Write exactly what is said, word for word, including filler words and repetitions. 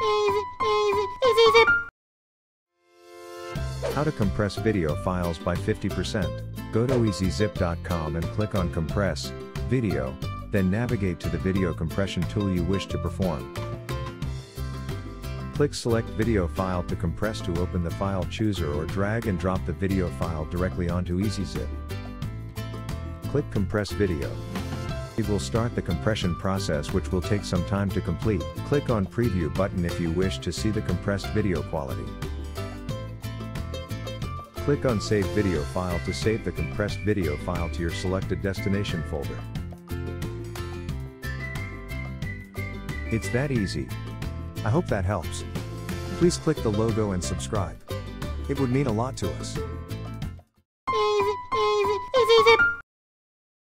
How to compress video files by fifty percent. Go to easy zip dot com and click on Compress Video, then navigate to the video compression tool you wish to perform. Click Select Video File to compress to open the file chooser, or drag and drop the video file directly onto EasyZip. Click Compress Video. It will start the compression process, which will take some time to complete. Click on Preview button if you wish to see the compressed video quality. Click on Save Video File to save the compressed video file to your selected destination folder. It's that easy. I hope that helps. Please click the logo and subscribe. It would mean a lot to us.